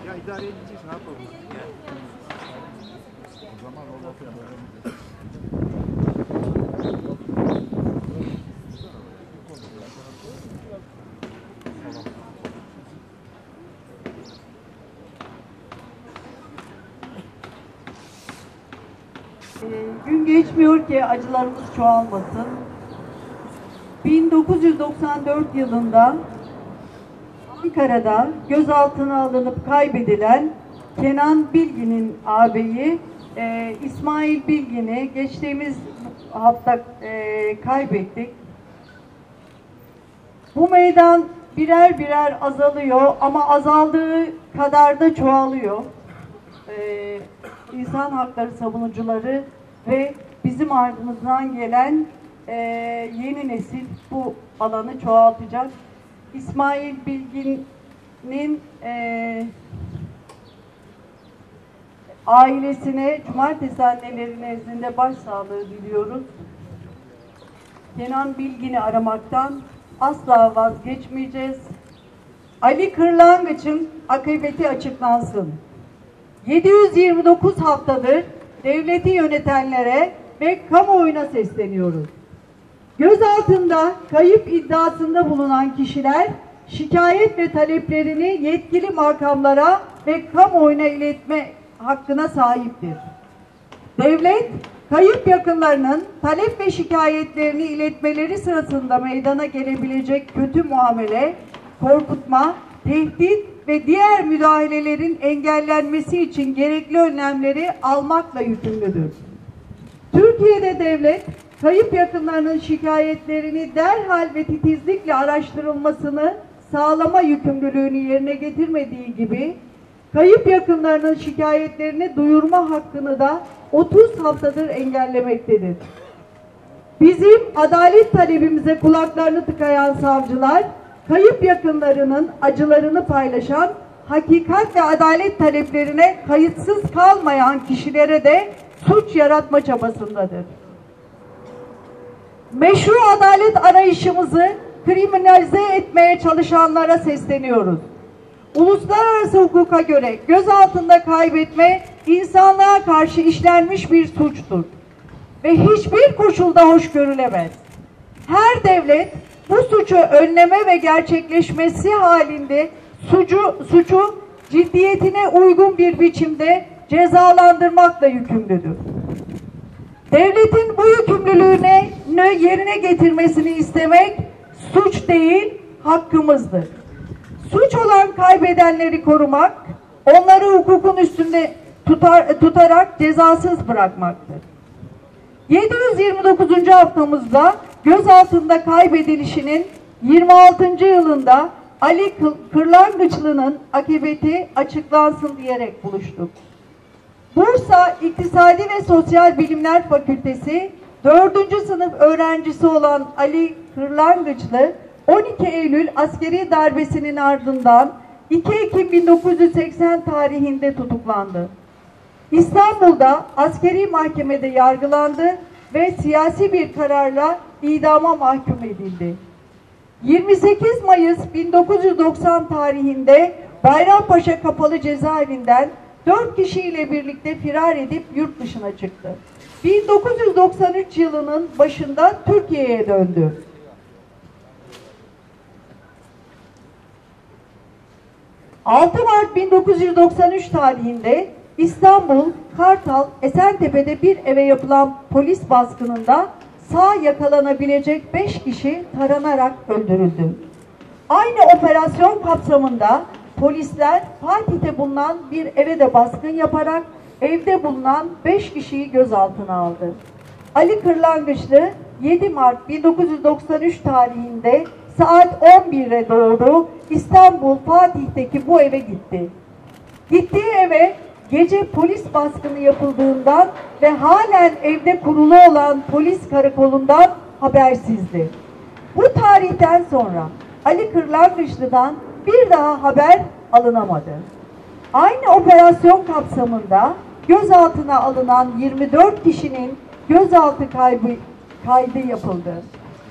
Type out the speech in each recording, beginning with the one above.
Ya idare edeceğiz, ne yapalım? O zaman o lafı Gün geçmiyor ki acılarımız çoğalmasın. 1994 yılında Ankara'da gözaltına alınıp kaybedilen Kenan Bilgin'in ağabeyi İsmail Bilgin'i geçtiğimiz hafta kaybettik. Bu meydan birer birer azalıyor ama azaldığı kadar da çoğalıyor. İnsan hakları savunucuları ve bizim ardımızdan gelen yeni nesil bu alanı çoğaltacak. İsmail Bilgin'in ailesine Cumartesi Anneleri nezdinde başsağlığı diliyoruz. Kenan Bilgin'i aramaktan asla vazgeçmeyeceğiz. Ali Kırlangıç'ın akıbeti açıklansın. 729 haftadır devleti yönetenlere ve kamuoyuna sesleniyoruz. Gözaltında kayıp iddiasında bulunan kişiler şikayet ve taleplerini yetkili makamlara ve kamuoyuna iletme hakkına sahiptir. Devlet, kayıp yakınlarının talep ve şikayetlerini iletmeleri sırasında meydana gelebilecek kötü muamele, korkutma, tehdit ve diğer müdahalelerin engellenmesi için gerekli önlemleri almakla yükümlüdür. Türkiye'de devlet, kayıp yakınlarının şikayetlerini derhal ve titizlikle araştırılmasını sağlama yükümlülüğünü yerine getirmediği gibi, kayıp yakınlarının şikayetlerini duyurma hakkını da 30 haftadır engellemektedir. Bizim adalet talebimize kulaklarını tıkayan savcılar, kayıp yakınlarının acılarını paylaşan, hakikat ve adalet taleplerine kayıtsız kalmayan kişilere de suç yaratma çabasındadır. Meşru adalet arayışımızı kriminalize etmeye çalışanlara sesleniyoruz. Uluslararası hukuka göre gözaltında kaybetme insanlığa karşı işlenmiş bir suçtur ve hiçbir koşulda hoş görülemez. Her devlet bu suçu önleme ve gerçekleşmesi halinde suçu ciddiyetine uygun bir biçimde cezalandırmakla yükümlüdür. Devletin bu yükümlülüğünü yerine getirmesini istemek suç değil, hakkımızdır. Suç olan kaybedenleri korumak, onları hukukun üstünde tutarak cezasız bırakmaktır. 729. haftamızda gözaltında kaybedilişinin 26. yılında Ali Kırlangıçlı'nın akıbeti açıklansın diyerek buluştuk. Bursa İktisadi ve Sosyal Bilimler Fakültesi 4. sınıf öğrencisi olan Ali Kırlangıçlı 12 Eylül askeri darbesinin ardından 2 Ekim 1980 tarihinde tutuklandı. İstanbul'da askeri mahkemede yargılandı ve siyasi bir kararla idama mahkum edildi. 28 Mayıs 1990 tarihinde Bayrampaşa Kapalı Cezaevinden 4 kişiyle birlikte firar edip yurt dışına çıktı. 1993 yılının başında Türkiye'ye döndü. ...6 Mart 1993 tarihinde İstanbul, Kartal, Esentepe'de bir eve yapılan polis baskınında sağ yakalanabilecek 5 kişi taranarak öldürüldü. Aynı operasyon kapsamında polisler Fatih'te bulunan bir eve de baskın yaparak evde bulunan 5 kişiyi gözaltına aldı. Ali Kırlangıçlı 7 Mart 1993 tarihinde saat 11'e doğru İstanbul Fatih'teki bu eve gitti. Gittiği eve gece polis baskını yapıldığından ve halen evde kurulu olan polis karakolundan habersizdi. Bu tarihten sonra Ali Kırlangıçlı'dan bir daha haber alınamadı. Aynı operasyon kapsamında gözaltına alınan 24 kişinin gözaltı kaydı yapıldı.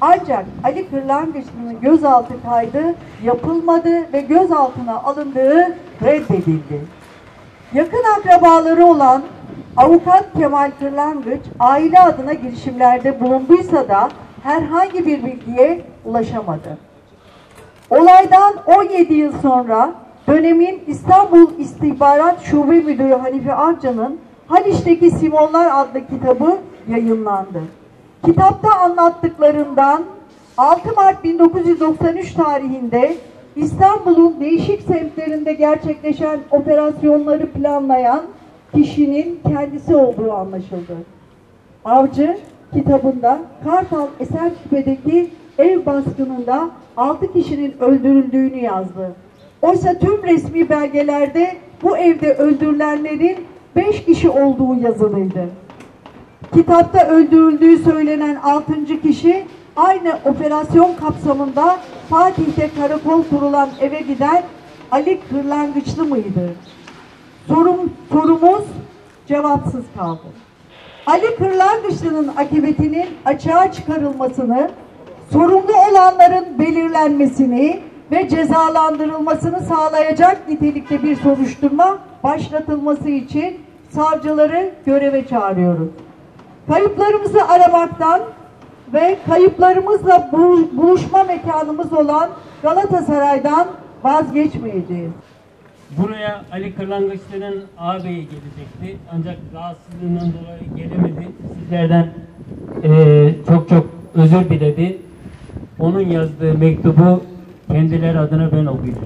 Ancak Ali Kırlangıçlı'nın gözaltı kaydı yapılmadı ve gözaltına alındığı reddedildi. Yakın akrabaları olan Avukat Kemal Kırlangıç aile adına girişimlerde bulunduysa da herhangi bir bilgiye ulaşamadı. Olaydan 17 yıl sonra dönemin İstanbul İstihbarat Şube Müdürü Hanife Avcı'nın Haliç'teki Simonlar adlı kitabı yayınlandı. Kitapta anlattıklarından 6 Mart 1993 tarihinde İstanbul'un değişik semtlerinde gerçekleşen operasyonları planlayan kişinin kendisi olduğu anlaşıldı. Avcı kitabında Kartal Esentepe'deki ev baskınında 6 kişinin öldürüldüğünü yazdı. Oysa tüm resmi belgelerde bu evde öldürülenlerin 5 kişi olduğu yazılıydı. Kitapta öldürüldüğü söylenen 6. kişi aynı operasyon kapsamında Fatih'te karakol kurulan eve giden Ali Kırlangıçlı mıydı? Sorumuz cevapsız kaldı. Ali Kırlangıçlı'nın akıbetinin açığa çıkarılmasını, sorumlu olanların belirlenmesini ve cezalandırılmasını sağlayacak nitelikte bir soruşturma başlatılması için savcıları göreve çağırıyoruz. Kayıplarımızı aramaktan ve kayıplarımızla buluşma mekanımız olan Galatasaray'dan vazgeçmeyeceğiz. Buraya Ali Kırlangıçlı'nın ağabeyi gelecekti. Ancak rahatsızlığından dolayı gelemedi. Sizlerden çok özür diledi. Onun yazdığı mektubu kendileri adına ben okuyacağım.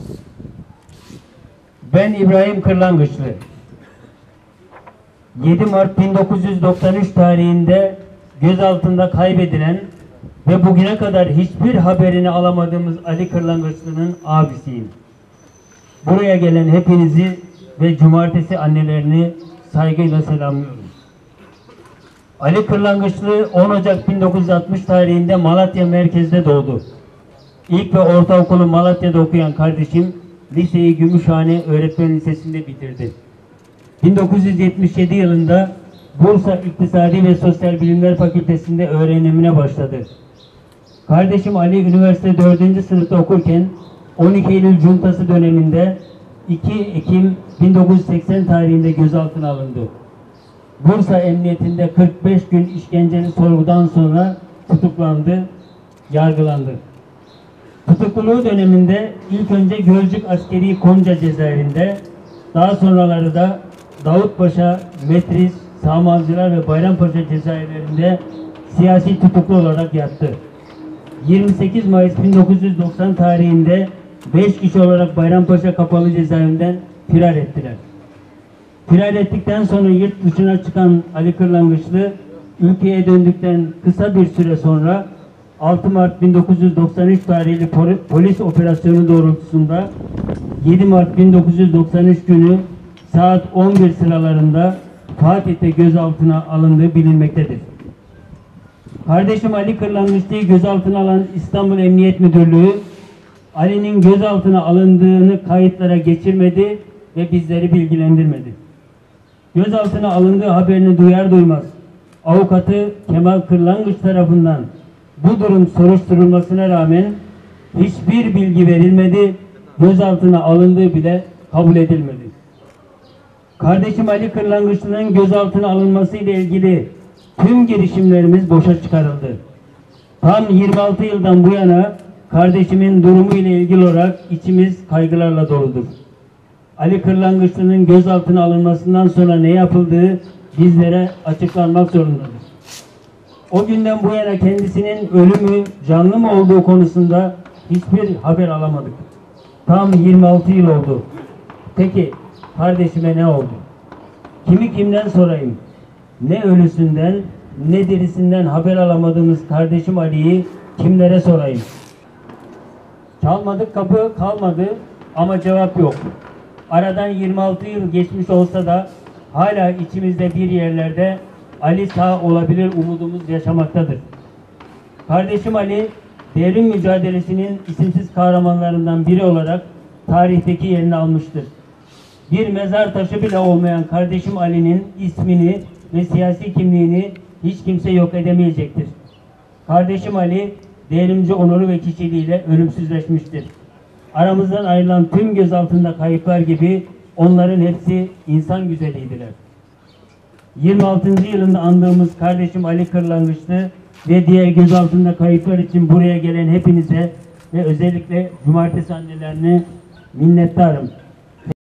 Ben İbrahim Kırlangıçlı. 7 Mart 1993 tarihinde gözaltında kaybedilen ve bugüne kadar hiçbir haberini alamadığımız Ali Kırlangıçlı'nın abisiyim. Buraya gelen hepinizi ve cumartesi annelerini saygıyla selamlıyorum. Ali Kırlangıçlı 10 Ocak 1960 tarihinde Malatya merkezde doğdu. İlk ve ortaokulu Malatya'da okuyan kardeşim liseyi Gümüşhane Öğretmen Lisesi'nde bitirdi. 1977 yılında Bursa İktisadi ve Sosyal Bilimler Fakültesi'nde öğrenimine başladı. Kardeşim Ali üniversite 4. sınıfta okurken 12 Eylül Cuntası döneminde 2 Ekim 1980 tarihinde gözaltına alındı. Bursa Emniyetinde 45 gün işkenceli sorgudan sonra tutuklandı, yargılandı. Tutukluluğu döneminde ilk önce Gölcük Askeri Konca cezaevinde, daha sonraları da Davutpaşa, Metris, Sağmalcılar ve Bayrampaşa cezaevlerinde siyasi tutuklu olarak yattı. 28 Mayıs 1990 tarihinde 5 kişi olarak Bayrampaşa Kapalı Cezaevinden firar ettiler. Firar ettikten sonra yurt dışına çıkan Ali Kırlangıçlı, ülkeye döndükten kısa bir süre sonra 6 Mart 1993 tarihli polis operasyonu doğrultusunda 7 Mart 1993 günü saat 11 sıralarında Fatih'te gözaltına alındığı bilinmektedir. Kardeşim Ali Kırlangıçlı'yı gözaltına alan İstanbul Emniyet Müdürlüğü, Ali'nin gözaltına alındığını kayıtlara geçirmedi ve bizleri bilgilendirmedi. Gözaltına alındığı haberini duyar duymaz avukatı Kemal Kırlangıç tarafından bu durum soruşturulmasına rağmen hiçbir bilgi verilmedi, gözaltına alındığı bile kabul edilmedi. Kardeşim Ali Kırlangıçlı'nın gözaltına alınması ile ilgili tüm girişimlerimiz boşa çıkarıldı. Tam 26 yıldan bu yana kardeşimin durumu ile ilgili olarak içimiz kaygılarla doludur. Ali Kırlangıçlı'nın gözaltına alınmasından sonra ne yapıldığı bizlere açıklanmak zorundadır. O günden bu yana kendisinin ölümü canlı mı olduğu konusunda hiçbir haber alamadık. Tam 26 yıl oldu. Peki kardeşime ne oldu? Kimi kimden sorayım? Ne ölüsünden ne dirisinden haber alamadığımız kardeşim Ali'yi kimlere sorayım? Çalmadık kapı kalmadı ama cevap yok. Aradan 26 yıl geçmiş olsa da hala içimizde bir yerlerde Ali sağ olabilir umudumuz yaşamaktadır. Kardeşim Ali, devrim mücadelesinin isimsiz kahramanlarından biri olarak tarihteki yerini almıştır. Bir mezar taşı bile olmayan kardeşim Ali'nin ismini ve siyasi kimliğini hiç kimse yok edemeyecektir. Kardeşim Ali, değerimci onuru ve kişiliğiyle ölümsüzleşmiştir. Aramızdan ayrılan tüm gözaltında kayıplar gibi onların hepsi insan güzeliydiler. 26. yılında andığımız kardeşim Ali Kırlangıçlı ve diğer gözaltında kayıplar için buraya gelen hepinize ve özellikle cumartesi annelerine minnettarım.